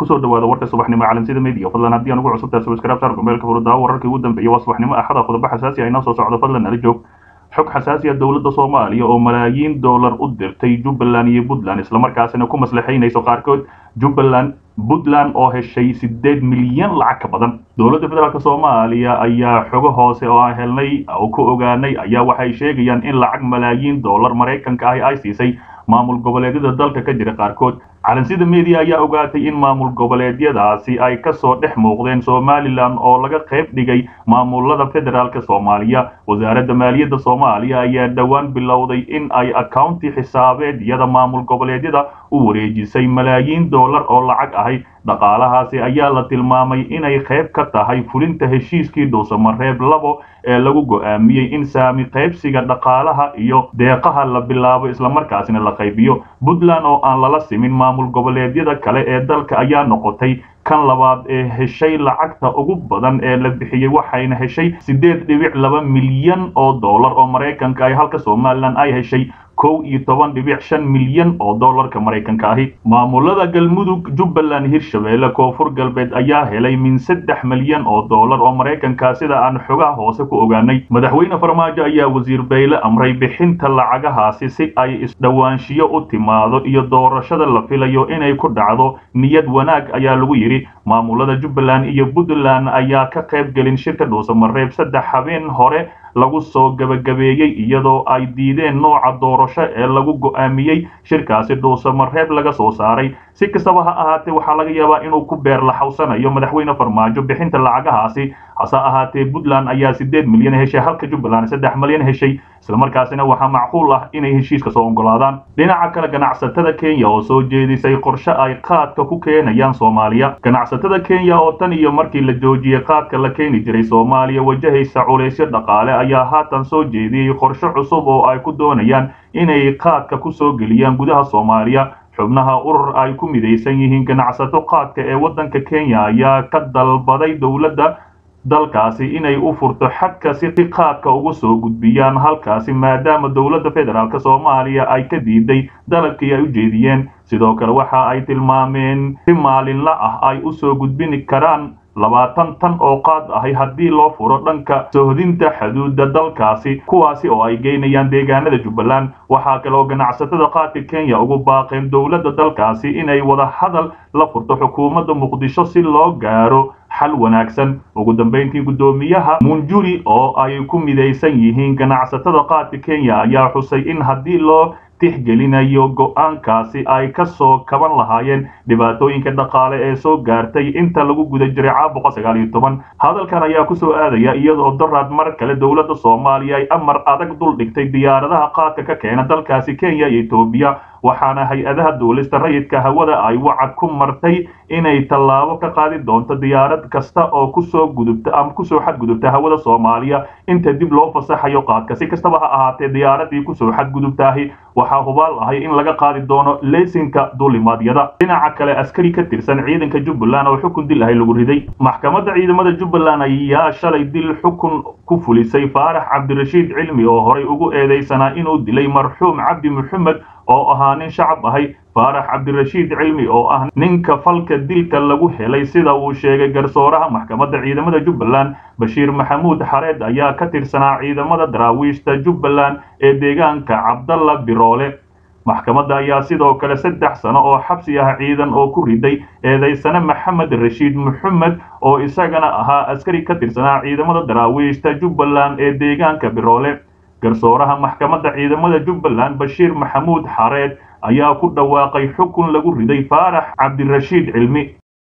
kusoo dhawaada warka subaxnimo caalamsida media fadlan haddii aan ugu cusubtahay subscribe saar gmailka furada wararkii ugu dambeeyay waa subaxnimo axada qodobo xasaasi ah inoo soo socdo fadlan nala joog xog xasaasi ah dowladda Soomaaliya oo malaayiin dollar u dirtay Jubbaland iyo Puntland isla markaasina ku maslaxeynayso qaarkood Puntland oo heshay 8 milyan lacag ka badan dowladda federaalka Soomaaliya ayaa xogo hoose oo aan helnay oo ku ogaanay ayaa waxay sheegayaan in lacag malaayiin dollar Mareykanka ay siisay maamul goboleedyada dalka ka jira qaarkood calansida media ayaa ogaatay in maamul goboleedyadaasi ay ka soo dhex muuqdeen Somaliland oo laga qayb dhigay maamulada federaalka Soomaaliya wasaaradda maaliyadda Soomaaliya ayaa dhawaan bilowday in ay accounti xisaabeedyada maamul goboleedyada u wareejisay malaayiin dollar oo lacag ah dhaqaalahaasi ayaa la tilmaamay inay qayb ka tahay fulinta heshiiskii Dhuusamareeb 2 ee lagu go'aamiyay in saami qaybsiga dhaqaalaha iyo deeqaha la bilaabo isla markaasina la qaybiyo Puntland oo aan lala simin maamul goboleedyada kale ee dalka ayaa noqotay kan labaad ee heshay lacagta ugu badan ee la bixiyay waxayna heshay 8.2 milyan oo dollar oo Mareykanka ay halka Somaliland ay heshay 11.5 milyan oo dollarka Mareykanka ah maamulada Galmudug Jubbaland Hirshabelle Koonfur Galbeed ayaa helay min 3 milyan oo dollar oo Mareykanka sida aan xogaha hoose ku ogaanay madaxweyne Farmaajo ayaa wasiir Bayle amray bixinta lacagahaasi si ay isdhawaanshiyo u timaado iyo doorashada la filayo inay ku dhacdo niyad wanaag ayaa lagu yiri maamulada Jubbaland iyo Puntland ayaa ka qayb galin shirka Dhuusamareeb 3 habeen hore lagu soo gabagabeeyay iyadoo ay diideen nooca doorasho ee lagu go'aamiyay shirkaasi Dhuusamareeb laga soo saaray si kastaba ha ahaatee waxa laga yaabaa inuu ku beer la xawsanayo madaxweyne Farmaajo bixinta lacagahaasi hase ahaatee Puntland ayaa 8 milyan heshay halka Jubbaland 3 milyan heshay isla markaasina waxa macquul ah inay heshiiska soo ogolaadaan dhinaca kale ganacsatada Kenya oo soo jeedisay qorshe ay qaadka ku keenayaan Soomaaliya ganacsatada Kenya oo tan iyo markii la joojiyay qaadka la keeni jiray Soomaaliya wajahaysa culeysyo dhaqaale ayaa haatan soo jeediyay qorshe cusub oo ay ku doonayaan inay qaadka ku soo geliyaan gudaha Soomaaliya xubnaha urur ay ku mideysan yihiin ganacsato qaadka ee wadanka Kenya ayaa ka dalbaday dowladda dalkaasi inay u furto xadka si qaadka ugu soo gudbiyaan halkaasi maadaama dowladda federaalka Soomaaliya ay ka diiday dalabkii ay u jeediyeen sidoo kale waxa ay tilmaameen si maalinle ah ay u soo gudbin karaan 20 tan oo qaad ah haddii loo furo dhanka sohdinta xuduudda dalkaasi kuwaasi oo ay geynayaan deegaanada Jubbaland waxa kale oo ganacsatada qaadka Kenya ugu baaqeen dowladda dalkaasi inay wada hadal la furto xukuumadda Muqdisho si loo gaaro xal wanaagsan ugu dambeyntii gudoomiyaha Munjuri oo ay ku mideysan yihiin ganacsatada qaadka Kenya ayaa xusay in haddii loo tixgelinayo go'aankaasi ay ka soo kaban lahaayeen dhibaatooyinka dhaqaale ee soo gaartay inta lagu guda jiray caabuqa 19 hadalkan ayaa ku soo aadaya iyadoo daraad mar kale dowladda Soomaaliya ay amar adag dul dhigtay diyaaradaha qaadka ka keena dalkaasi Kenya iyo Itoobiya waxaana hay'adaha dowladda rayidka hawada ay wacad ku martay inay tallaabo ka qaadi doonto diyaarad kasta oo ku soo gudubta ama ku soo xadgudubta hawada Soomaaliya inta dib loo fasaxayo qaadka si kastaba ha ahaatee diyaaradii ku soo xadgudubtaahi waxa hubaal ah in laga qaadi doono laysinka duulimaadyada dhinaca kale askari ka tirsan ciidanka Jubbaland oo xukun dil ah lagu riday maxkamadda ciidamada Jubbaland ayaa shalay dil xukun ku fulisay Faarax Cabdirashiid Cilmi oo horay ugu eedeysana inuu dilay marxuum Cabdi Maxamed oo ahaa nin shacab ahay Faarax Cabdirashiid Cilmi oo ah ninka falka dilka lagu helay sida uu sheegay garsooraha maxkamadda ciidamada Jubbaland Bashiir Maxamuud Xareed ayaa ka tirsanaa ciidamada daraawiishta Jubbaland ee deegaanka Cabdalla Biroole maxkamadda ayaa sidoo kale 3 sano oo xabsi ah ciidan oo ku riday eedeysana Maxamed Rashiid Maxamed oo isagana ahaa askari ka tirsanaa ciidamada daraawiishta Jubbaland ee deegaanka Biroole garsooraha maxkamadda ciidamada Jubbaland Bashiir Maxamuud Xareed ayaa ku dhawaaqay xukun lagu riday Faarax Cabdirashiid Cilmi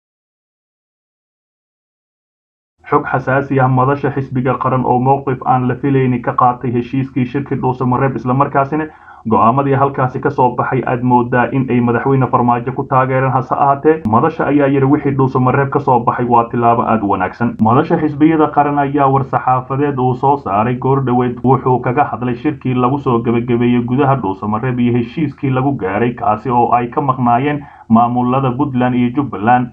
xog xasaasi ah madasha xisbiga qaran oo mowqif aan la filaynin ka qaatay heshiiskii shirkii Dhuusamareeb isla markaasina go'aamadii halkaasi ka soo baxay aad moodaa in ay madaxweyne Farmaajo ku taageereen hase ahaatee madasha ayaa yiri wixii Dhuusamareeb ka soo baxay waa tilaabo aad wanaagsan madasha xisbiyada qaran ayaa war saxaafadeed uu soo saaray goordhaweed wuxuu kaga hadlay shirkii lagu soo gabagabeeyay gudaha Dhuusamareeb iyo heshiiskii lagu gaaray kaasi oo ay ka maqnaayeen maamulada Puntland iyo Jubbaland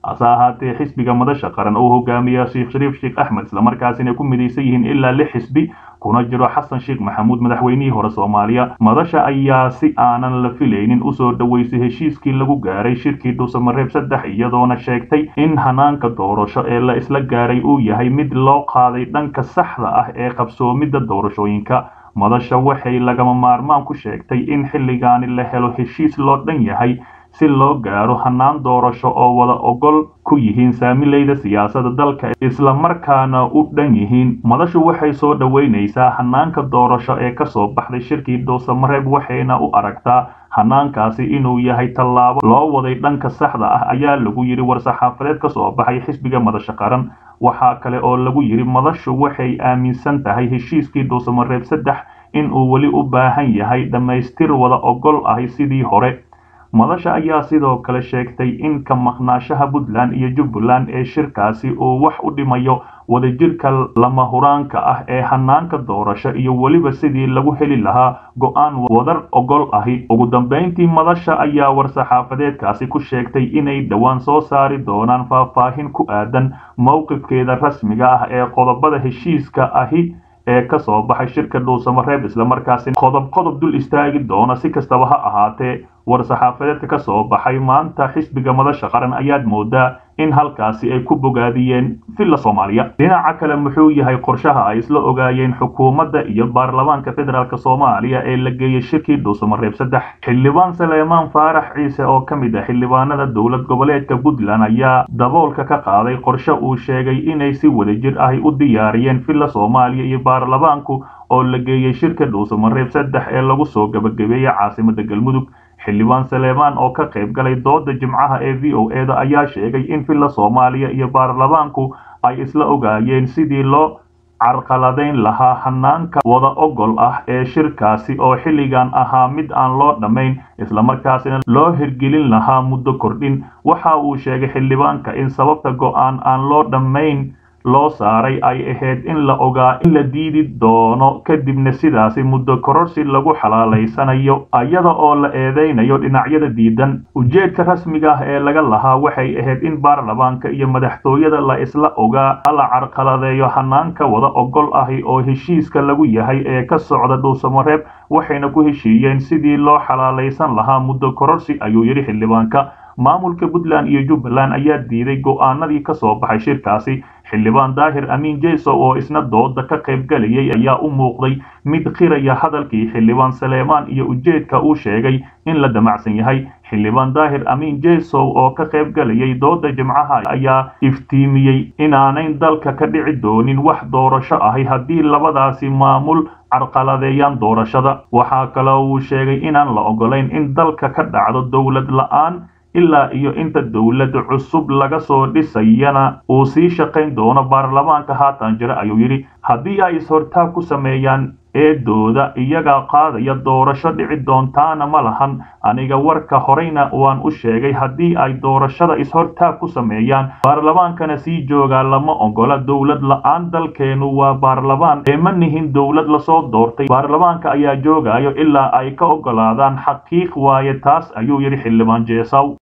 hase ahaatee xisbiga madasha qaran oo hogaamiya sheekh shariif sheekh axmed islamarkaasina ku midaysan yihiin ilaa 6 xisbi kuna jiro xasan sheekh maxamuud madaxweynihii hore Soomaaliya. Madasha ayaa si aanan la filaynin u soo dhaweysay heshiiskii lagu gaaray shirkii Dhuusamareeb 3 iyadoona sheegtay in hanaanka doorasho ee la isla gaaray uu yahay mid loo qaaday dhanka saxda ah ee qabsoomidda doorashooyinka. Madasha waxay lagama maarmaan ku sheegtay in xilligaani la helo heshiis loo dhan yahay si loo gaaro hanaan doorasho oo wada ogol ku yihiin saamileyda siyaasadda dalka isla markaana u dhan yihiin. Madashu waxay soo dhaweynaysaa hanaanka doorasho ee ka soo baxday shirkii Dhuusamareeb waxayna u aragtaa hanaankaasi inuu yahay tallaabo loo waday dhanka saxda ah ayaa lagu yiri war-saxaafadeed ka soo baxay xisbiga madasha qaran. waxaa kale oo lagu yiri madashu waxay aaminsan tahay heshiiskii Dhuusamareeb 3 in uu wali u baahan yahay dhamaystir wada ogol ah sidii hore. madasha ayaa sidoo kale sheegtay in ka maqnaashaha Puntland iyo Jubbaland ee shirkaasi uu wax u dhimayo wadajirka lama huraanka ah ee hanaanka doorasho iyo waliba sidii lagu heli lahaa go'aan wadar ogol ahi. ugu dambeyntii madasha ayaa war-saxaafadeedkaasi ku sheegtay inay dhawaan soo saari doonaan faahfaahin ku aadan mowqifkeeda rasmiga ah ee qodobada heshiiska ahi ee ka soo baxay shirka Dhuusamareeb isla markaasina qodob dul istaagi doona. si kastaba ha ahaatee war-saxaafadeedka ka soo baxay maanta xisbiga madasha qaran ayaad moodaa in halkaasi ay ku bogaadiyeen filla Soomaaliya. dhinaca kale muxuu yahay qorshaha ay isla ogaayeen xukuumadda iyo baarlamaanka federaalka Soomaaliya ee la geeyay shirkii Dhuusamareeb 3? xildhibaan Saleemaan Faarax Ciise oo ka mid ah xildhibaanada dowlad goboleedka Puntland ayaa daboolka ka qaaday qorshe uu sheegay inay si wadajir ah u diyaariyeen filla Soomaaliya iyo baarlamaanku oo la geeyay shirka Dhuusamareeb 3 ee lagu soo gabagabeeyay caasimadda Galmudug. xildhibaan Saleemaan oo ka qayb galay dooda Jimcaha ee VOA ayaa sheegay in filla Soomaaliya iyo baarlamaanku ay isla ogaayeen sidii loo carqaladeyn lahaa hanaanka wada ogol ah ee shirkaasi oo xilligan ahaa mid aan loo dhamayn isla markaasina loo hirgelin lahaa muddo kordhin. waxa uu sheegay xildhibaanka in sababta go'aan aan loo dhamayn loo saaray ay ahayd in la ogaa in la diidi doono kadibna sidaasi muddo kororsi lagu xalaaleysanayo iyada oo la eedeynayo dhinacyada diidan. ujeedka rasmiga ah ee laga lahaa waxay ahayd in baarlamaanka iyo madaxtooyada la isla ogaa la carqaladeeyo hanaanka wada ogol ahi oo heshiiska lagu yahay ee ka socda Dhuusamareeb waxayna ku heshiiyeen sidii loo xalaaleysan lahaa muddo kororsi ayuu yiri xildhibaanka. maamulka Puntland iyo Jubbaland ayaa diiday go'aanadii ka soo baxay shirkaasi. xildhibaan Daahir Amiin Jeeso oo isna dooda ka qayb galayay ayaa u muuqday mid qiraya hadalkii xildhibaan Saleemaan iyo ujeedka uu sheegay in la damacsan yahay. xildhibaan Daahir Amiin Jeeso oo ka qayb galayay dooda Jimcaha ayaa iftiimiyay inaanay dalka ka dhici doonin wax doorasho ahi haddii labadaasi maamul carqaladeeyaan doorashada. waxaa kale oo uu sheegay inaan la ogolayn in dalka ka dhacdo dowlad la'aan ilaa iyo inta dowlad cusub laga soo dhisayana uu sii shaqayn doono baarlamaanka haatan jira ayuu yiri. haddii ay ishortaag ku sameeyaan eedooda iyaga qaadaya doorasho dhici doontaana ma lahan. aniga warka horeyna waan u sheegay haddii ay doorashada ishortaag ku sameeyaan baarlamaankana sii joogaa lama ogola. dowlad la'aan dalkeenu waa baarlamaan ee ma nihin dowlad lasoo doortay. baarlamaanka ayaa joogayo ilaa ay ka ogolaadaan xaqiiq waaye taas ayuu yiri xildhibaan Jeesaw.